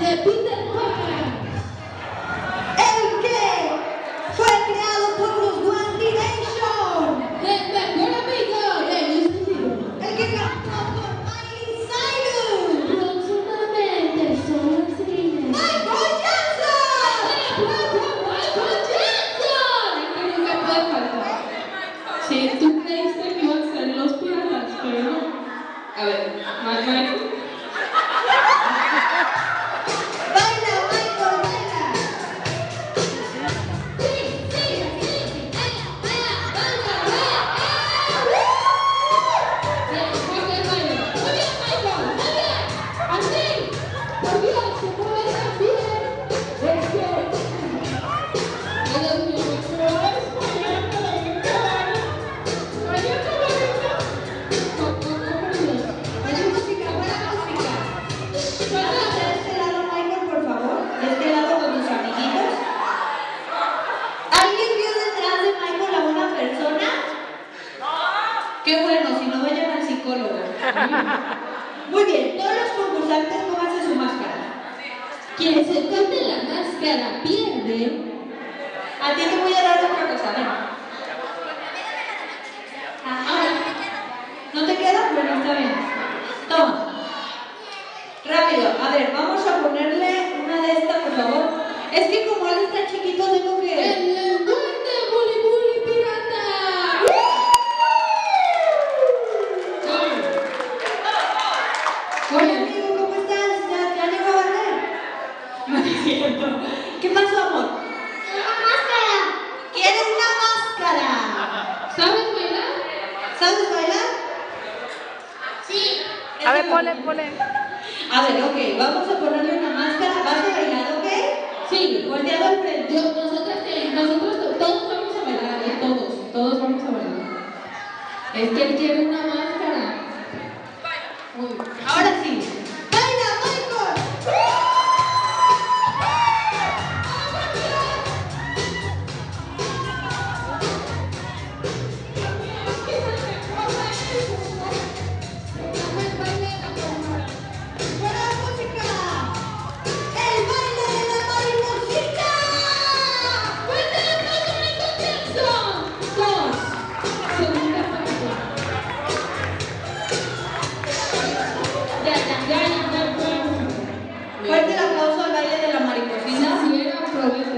de Peter Pan. El que fue creado por los One Direction. El mejor amigo de Justin Bieber. El que cantó con Miley Cyrus. Próximamente solo en cine. Michael Jackson. ¡Michael Jackson! Es que nunca puede faltar. Sí, tú creíste que iban a ser los piratas, pero no. A ver, Michael. Baila, Michael, baila. Buena música, buena música. Pásate de este lado, Michael, por favor. De este lado con tus amiguitos. ¿Alguien vio detrás de Michael a una persona? Qué bueno, si no vayan al psicólogo. Muy bien, todos los concursantes pónganse su máscara. Quien se corte la máscara pierde. A ti te voy a dar otra cosa, ven. Ajá. ¿No te queda? Bueno, está bien. Toma. Rápido, a ver, vamos a ponerle una de estas, por favor. Es que como él está chiquito, tengo que... ¡El duende Buli Buli Pirata! Hola, amigo, ¿cómo estás? ¿Ya llegó a barrer? No es cierto. ¿Qué pasó, amor? ¡Una máscara! ¿Quieres una máscara? ¿Sabes bailar? ¿Sabes bailar? Sí. A ver, ponle. A ver, ok, vamos a ponerle una máscara. ¿Vas a bailar, ok? Sí. Volteado al frente. Nosotros todos vamos a bailar, todos vamos a bailar. Es que él quiere una máscara. Uy. Ahora sí. ¡Baila, Michael! ¡Buena música! ¡El baile de la mariposita! ¡Fuerte el aplauso a Michael Jackson! Dos. Segunda parte. Ya. Fuerte el aplauso al baile de la mariposita. Si era, probé.